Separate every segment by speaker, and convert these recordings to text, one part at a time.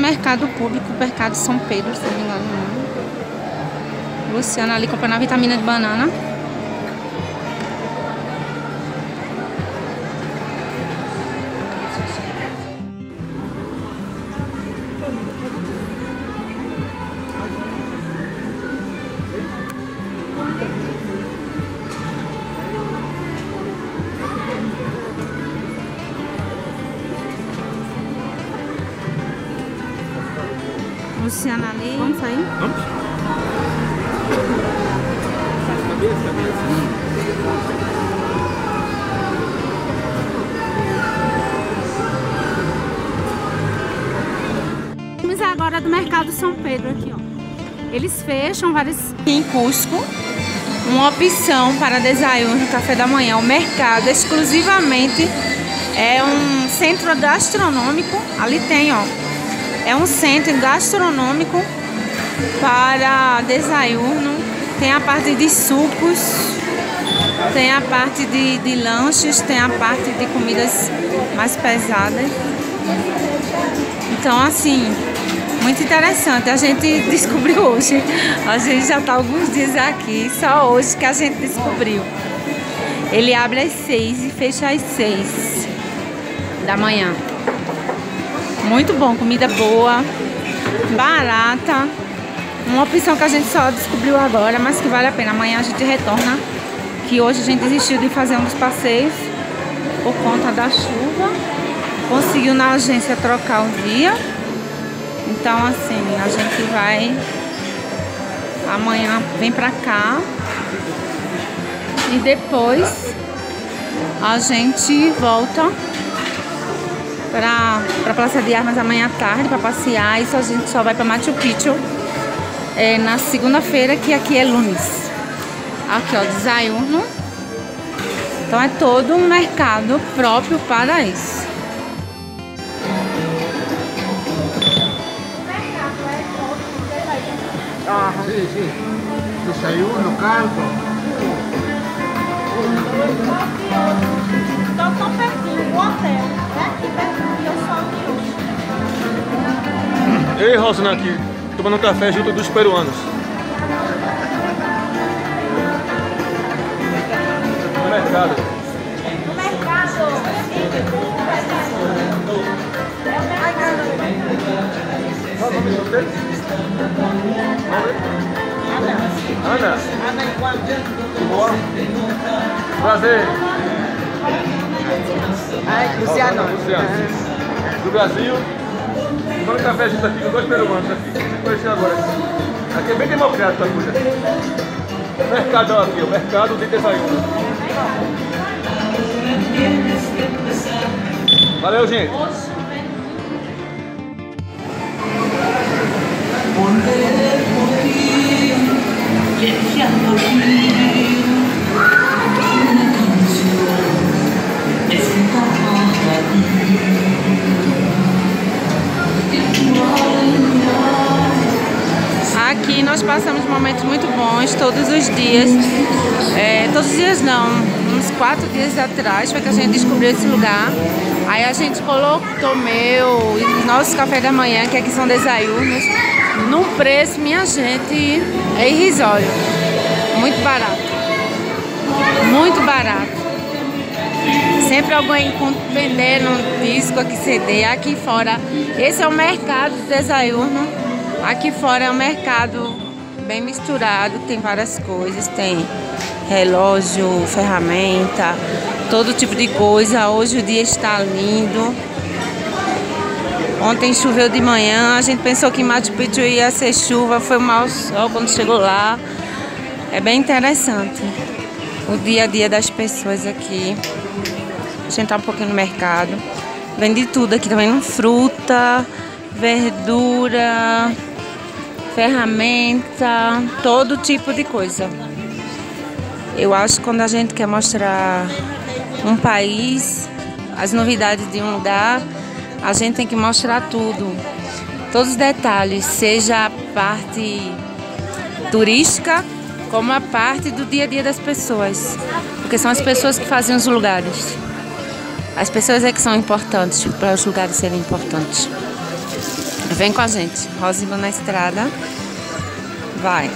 Speaker 1: mercado público, mercado São Pedro, se não me engano. Luciana ali comprando a vitamina de banana. Luciana ali. Vamos sair?
Speaker 2: Vamos?
Speaker 1: Vamos agora do mercado São Pedro aqui, ó. Eles fecham vários... Em Cusco, uma opção para desayuno no café da manhã. O mercado exclusivamente é um centro gastronômico. Ali tem, ó. É um centro gastronômico para desayuno. Tem a parte de sucos, tem a parte de lanches, tem a parte de comidas mais pesadas. Então, assim, muito interessante. A gente descobriu hoje. A gente já está alguns dias aqui, só hoje que a gente descobriu. Ele abre às 6 e fecha às 6 da manhã. Muito bom, comida boa, barata. Uma opção que a gente só descobriu agora, mas que vale a pena. Amanhã a gente retorna, que hoje a gente desistiu de fazer um dos passeios por conta da chuva. Conseguiu na agência trocar o dia. Então, assim, a gente vai... Amanhã vem pra cá. E depois a gente volta pra Praça de Armas amanhã à tarde para passear. Isso a gente só vai para Machu Picchu na segunda-feira, que aqui é lunes. Aqui, ó, desayuno. Então é todo um mercado próprio para isso.
Speaker 2: Ah, sim, sim. Desayuno, caldo.
Speaker 3: Então tão pertinho, o hotel, né? Aqui pertinho, eu só aqui hoje.
Speaker 2: Eu e Rosana aqui, tomando um café junto dos peruanos. No mercado.
Speaker 3: No mercado.
Speaker 2: Ana. Boa. Prazer.
Speaker 3: Luciano.
Speaker 2: Luciano. Do Brasil. Tomando café junto aqui com dois peruanos aqui. Você conheceu agora. Aqui é bem democrático a coisa. Mercado aqui, o mercado de desayuno. Valeu, gente.
Speaker 1: Aqui nós passamos momentos muito bons todos os dias. Todos os dias não, uns 4 dias atrás foi que a gente descobriu esse lugar. Aí a gente comeu os nossos cafés da manhã, que aqui são desayunos, num preço, minha gente, é irrisório. Muito barato. Muito barato. Sempre alguém vendendo disco aqui, CD. Aqui fora, esse é o mercado de desayuno. Aqui fora é um mercado bem misturado, tem várias coisas, tem relógio, ferramenta, todo tipo de coisa. Hoje o dia está lindo. Ontem choveu de manhã, a gente pensou que em Machu Picchu ia ser chuva, foi um mau sol quando chegou lá. É bem interessante o dia a dia das pessoas aqui. A gente tá um pouquinho no mercado. Vende tudo aqui também, fruta, verdura, ferramenta, todo tipo de coisa. Eu acho que quando a gente quer mostrar um país, as novidades de um lugar, a gente tem que mostrar tudo, todos os detalhes, seja a parte turística, como a parte do dia a dia das pessoas, porque são as pessoas que fazem os lugares. As pessoas é que são importantes para os lugares serem importantes. Vem com a gente. Rosila na estrada. Vai.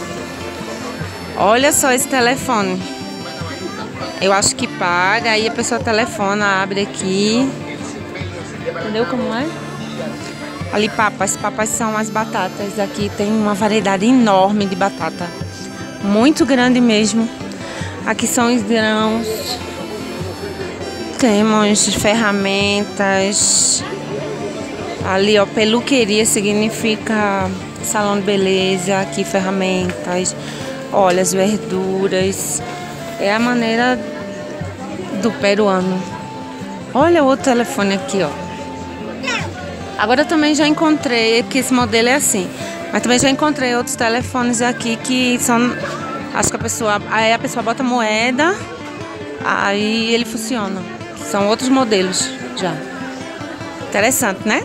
Speaker 1: Olha só esse telefone. Eu acho que paga, aí a pessoa telefona, abre aqui. Entendeu como é? Ali papas. Papas são as batatas. Aqui tem uma variedade enorme de batata. Muito grande mesmo. Aqui são os grãos. Temos ferramentas. Ali, ó, peluqueria significa salão de beleza. Aqui ferramentas. Olha as verduras. É a maneira do peruano. Olha o outro telefone aqui, ó. Agora eu também já encontrei, que esse modelo é assim. Mas também já encontrei outros telefones aqui que são... Acho que a pessoa bota moeda, aí ele funciona. São outros modelos já. Interessante, né?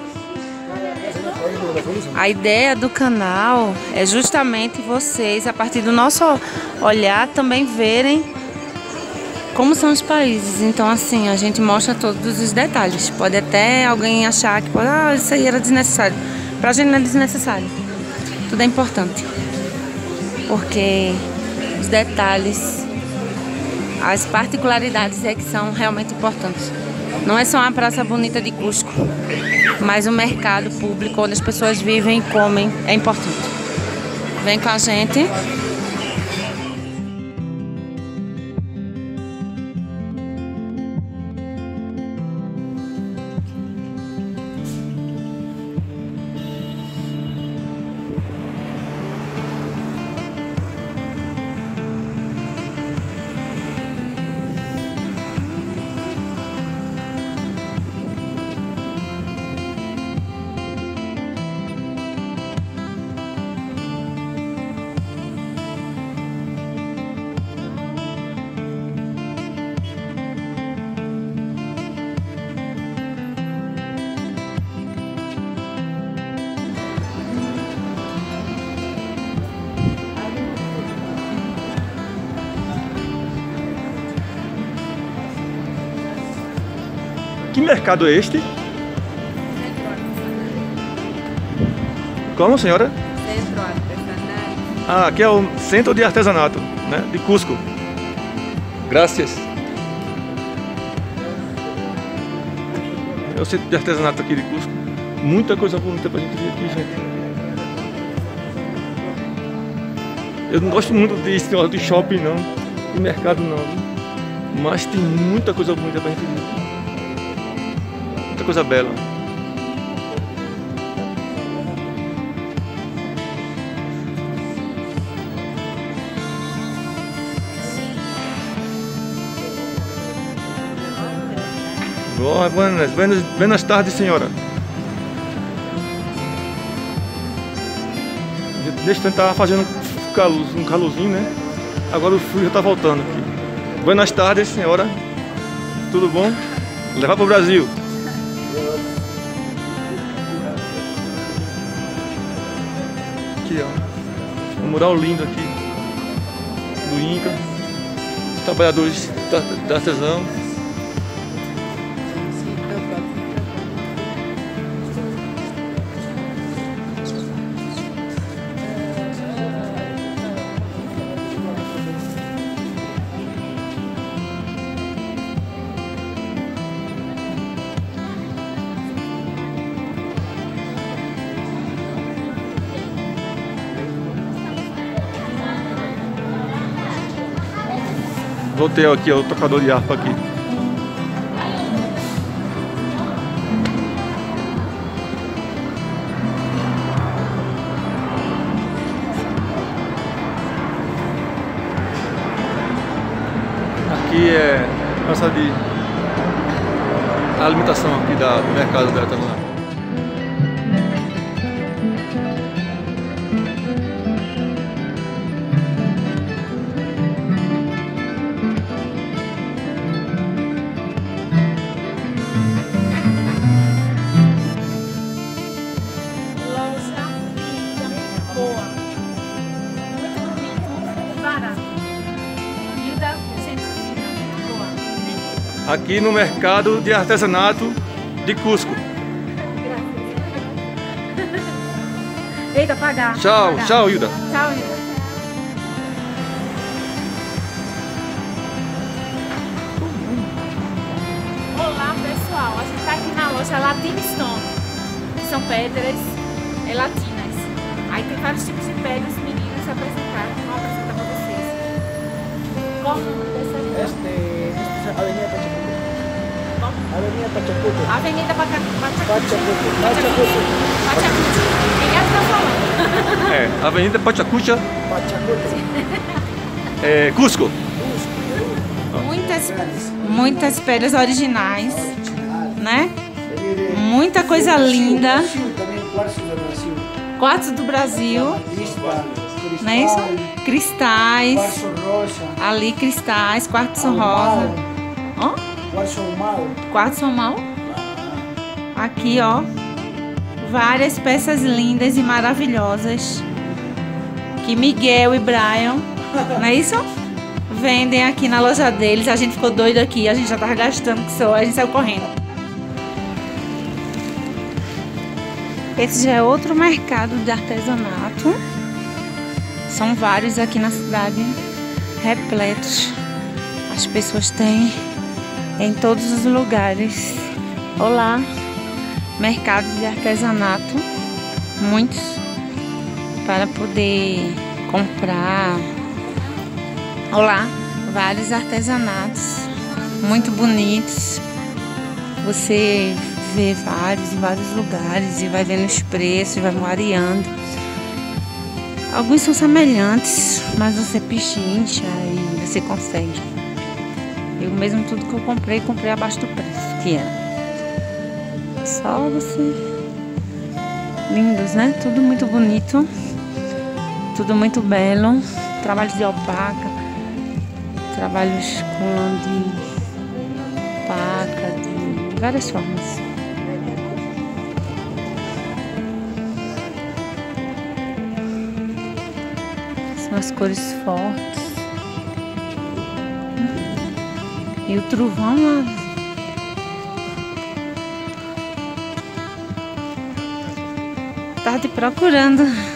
Speaker 1: A ideia do canal é justamente vocês, a partir do nosso olhar, também verem como são os países. Então, assim, a gente mostra todos os detalhes. Pode até alguém achar que isso aí era desnecessário. Pra gente não é desnecessário. Tudo é importante. Porque os detalhes, as particularidades é que são realmente importantes. Não é só uma praça bonita de Cusco, mas o mercado público onde as pessoas vivem e comem é importante. Vem com a gente.
Speaker 2: Que mercado é este? Como, senhora?
Speaker 1: Centro artesanal.
Speaker 2: Ah, aqui é o Centro de Artesanato, né? De Cusco. Graças. É o Centro de Artesanato aqui de Cusco. Muita coisa bonita pra gente ver aqui, gente. Eu não gosto muito de shopping, não. De mercado, não. Mas tem muita coisa bonita pra gente ver aqui. Muita coisa bela. Buenas tardes, senhora. Deixa eu tentar fazendo um calorzinho, né? Agora o frio já tá voltando aqui. Buenas tardes, senhora. Tudo bom? Levar pro Brasil. Aqui, ó. Um mural lindo aqui do Inca. Os trabalhadores da artesão. Voltei aqui, ó, o tocador de harpa aqui. Aqui é nossa de alimentação aqui do mercado da artesanato. Aqui no mercado de artesanato de Cusco.
Speaker 1: Eita, apagar.
Speaker 2: Tchau,
Speaker 1: apagar.
Speaker 2: tchau, Hilda.
Speaker 1: Tchau, Hilda. Olá, pessoal. A gente tá aqui na loja Latina Stone, que são pedras latinas. Aí tem vários tipos de pedras, os meninos se apresentaram. Vou apresentar pra vocês. Qual o nome dessa?
Speaker 4: Esta es Avenida Pachacuti.
Speaker 1: Como?
Speaker 4: Avenida Pachacuti.
Speaker 1: Avenida Pachacuti.
Speaker 4: Pachacuti.
Speaker 1: Pachacuti. Quem é que tá falando?
Speaker 2: É, Avenida Pachacucha,
Speaker 4: Pachacuti.
Speaker 2: Cusco.
Speaker 1: Muitas pedras originais, né? Muita coisa linda.
Speaker 4: Também quartzo do Brasil.
Speaker 1: Quartzo do Brasil,
Speaker 4: Cristal.
Speaker 1: não é isso? Cristais.
Speaker 4: Quartzo rosa.
Speaker 1: Ali cristais, quartzo rosa. Ó,
Speaker 4: Quartzo ahumado.
Speaker 1: quartzo normal. Aqui, ó. Várias peças lindas e maravilhosas que Miguel e Brian, não é isso? Vendem aqui na loja deles. A gente ficou doido aqui, a gente já tava gastando que só, a gente saiu correndo. Esse já é outro mercado de artesanato. São vários aqui na cidade, repletos. As pessoas têm em todos os lugares. Olá, mercados de artesanato, muitos, para poder comprar. Olá, vários artesanatos muito bonitos. Você vê vários em vários lugares e vai vendo os preços, vai variando. Alguns são semelhantes, mas você pechincha e você consegue. Eu mesmo tudo que eu comprei abaixo do preço que era. Só você. Lindos, né? Tudo muito bonito, tudo muito belo. Trabalhos de alpaca, trabalhos com lã de alpaca, de várias formas. São as cores fortes. E o trovão lá. Tá te procurando.